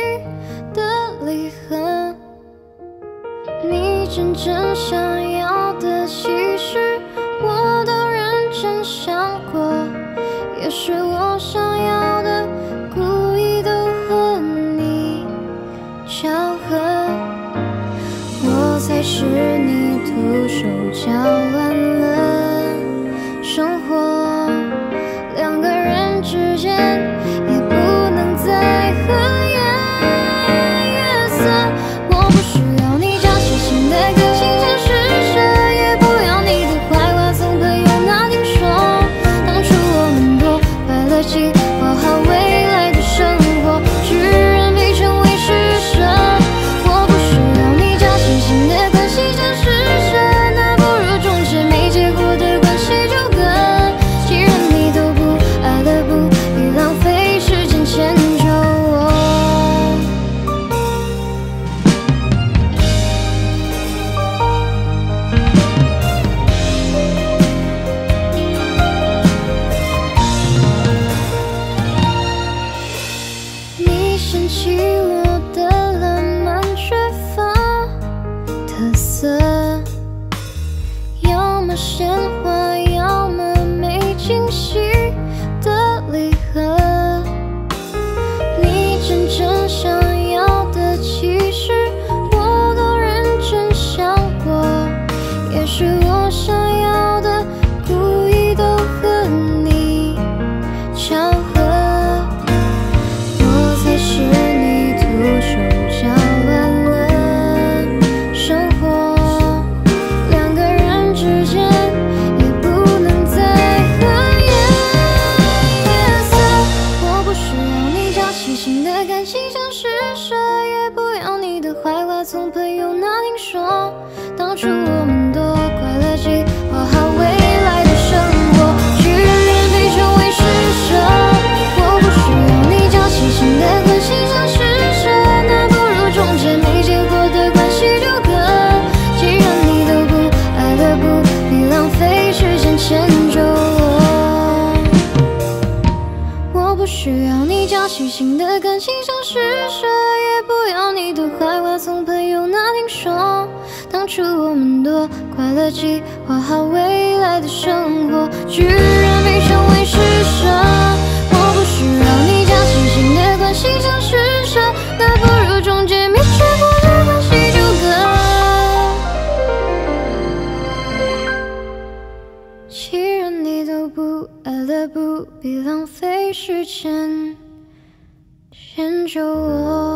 的离合。你真正想要的，其实我都认真想过。也许我想要的，故意都和你巧合。我才是你徒手搅乱了生活，两个人之间也不能再和颜悦色。我不需要你假惺惺的个性像施舍，也不要你的坏话从朋友那听说。当初我们多快乐，计划好未来的生活，居然被成为施舍。我不需要你假惺惺的关系像施舍，那不如终结没结果的关系就更。既然你都不爱了，不必浪费时间迁就我。你嫌弃我的浪漫缺乏特色，要么鲜花，要么没惊喜的礼盒。你真正想要的，其实我都认真想过。也许我想要的，故意都和你巧合。我才是你徒手搅乱了生活，两个人之间也不能再和颜悦色。我不需要你假惺惺的感情像施舍，也不要你的坏话从朋友那听说。当初我们多快乐，计划好未来的生活，居然被成为施舍。我不需要你假惺惺的关系像施舍，那不如终结没结果的关系就更。既然你都不爱了，不必浪费时间迁就我。我不需要你假惺惺的感情像施舍，也不要你的坏话从朋友那听说。当初我们多快乐，计划好未来的生活，居然被成为施舍。我不需要你假惺惺的关系像施舍，那不如终结没结果的关系就更。既然你都不爱了，不必浪费时间迁就我。